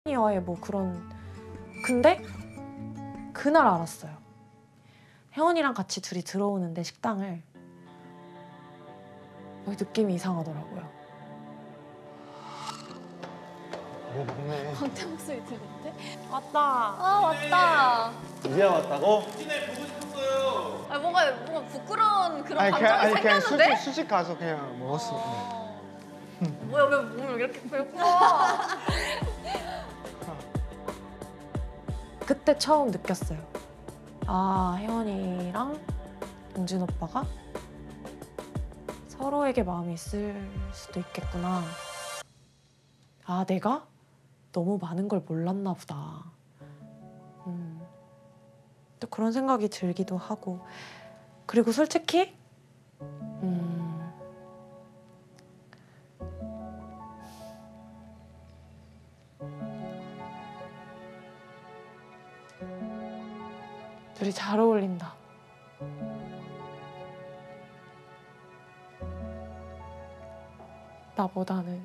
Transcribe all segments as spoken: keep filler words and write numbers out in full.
와의 뭐 그런. 근데 그날 알았어요. 혜원이랑 같이 둘이 들어오는데 식당을 어, 느낌이 이상하더라고요. 뭐 먹네. 광태 목소리 들리는데? 왔다. 아 왔다. 이제 왔다고? 진짜 보고 싶었어요. 아 뭔가 뭔가 부끄러운 그런 아니 감정이 그냥 아니 그냥 생겼는데? 술집 술집 가서 그냥 먹었어. 어... 뭐야 왜 몸을 이렇게 펴? 그때 처음 느꼈어요. 아, 혜원이랑 동진 오빠가 서로에게 마음이 있을 수도 있겠구나. 아, 내가 너무 많은 걸 몰랐나 보다. 음, 또 그런 생각이 들기도 하고. 그리고 솔직히 음, 둘이 잘 어울린다. 나보다는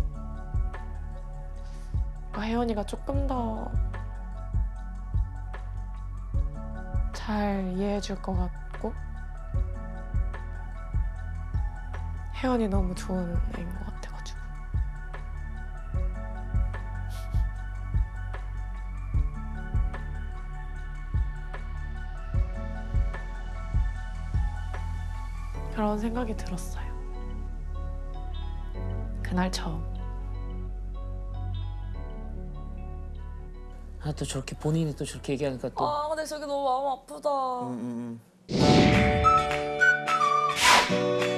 혜연이가 조금 더 잘 이해해 줄 것 같고 혜연이 너무 좋은 애인 것 같아가지고. 그런 생각이 들었어요. 그날 처음. 아, 또 저렇게 본인이 또 저렇게 얘기하니까 또. 아 근데 저게 너무 마음 아프다. 음, 음, 음.